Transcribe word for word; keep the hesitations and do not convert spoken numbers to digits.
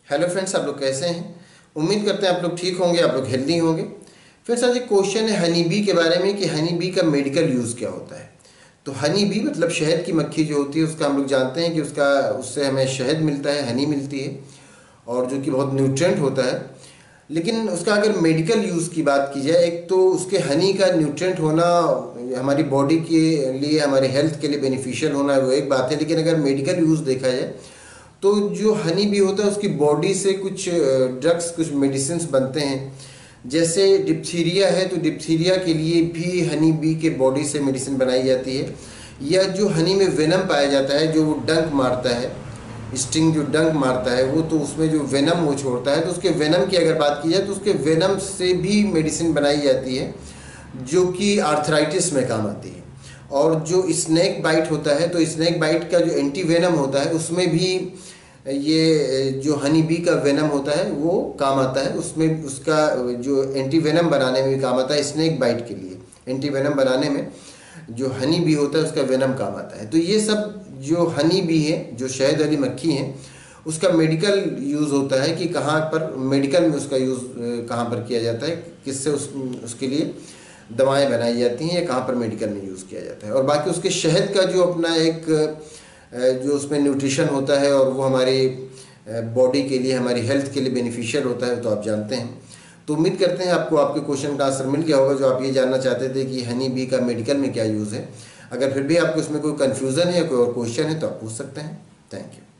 Hello friends, आप लोग कैसे हैं। उम्मीद करते हैं आप लोग ठीक होंगे, आप लोग हेल्दी होंगे। फ्रेंड्स, आज एक क्वेश्चन है हनी बी के बारे में कि हनी बी का मेडिकल यूज़ क्या होता है। तो हनी बी मतलब शहद की मक्खी जो होती है, उसका हम लोग जानते हैं कि उसका उससे हमें शहद मिलता है, हनी मिलती है, और जो कि बहुत न्यूट्रेंट होता है। लेकिन उसका अगर मेडिकल यूज़ की बात की जाए, एक तो उसके हनी का न्यूट्रेंट होना हमारी बॉडी के लिए, हमारे हेल्थ के लिए बेनिफिशियल होना, वो एक बात है। लेकिन अगर मेडिकल यूज़ देखा जाए तो जो हनी बी होता है उसकी बॉडी से कुछ ड्रग्स, कुछ मेडिसिन बनते हैं। जैसे डिप्थीरिया है तो डिप्थीरिया के लिए भी हनी बी के बॉडी से मेडिसिन बनाई जाती है। या जो हनी में वेनम पाया जाता है, जो वो डंक मारता है, स्टिंग जो डंक मारता है वो, तो उसमें जो वेनम वो छोड़ता है, तो उसके वेनम की अगर बात की जाए तो उसके वेनम से भी मेडिसिन बनाई जाती है, जो कि आर्थराइटिस में काम आती है। और जो स्नैक बाइट होता है, तो स्नैक बाइट का जो एंटी वेनम होता है उसमें भी ये जो हनी बी का वेनम होता है वो काम आता है। उसमें उसका जो एंटी वेनम बनाने में भी काम आता है। स्नैक बाइट के लिए एंटी वेनम बनाने में जो हनी बी होता है उसका वेनम काम आता है। तो ये सब जो हनी बी है, जो शहद वाली मक्खी है, उसका मेडिकल यूज़ होता है कि कहाँ पर मेडिकल में उसका यूज़ कहाँ पर किया जाता है, किससे उस उसके लिए दवाएं बनाई जाती हैं, या कहाँ पर मेडिकल में यूज़ किया जाता है। और बाकी उसके शहद का जो अपना एक जो उसमें न्यूट्रिशन होता है और वो हमारी बॉडी के लिए, हमारी हेल्थ के लिए बेनिफिशियल होता है, तो आप जानते हैं। तो उम्मीद करते हैं आपको आपके क्वेश्चन का आंसर मिल गया होगा, जो आप ये जानना चाहते थे कि हनी बी का मेडिकल में क्या यूज़ है। अगर फिर भी आपको इसमें कोई कन्फ्यूज़न है या कोई और क्वेश्चन है तो आप पूछ सकते हैं। Thank you.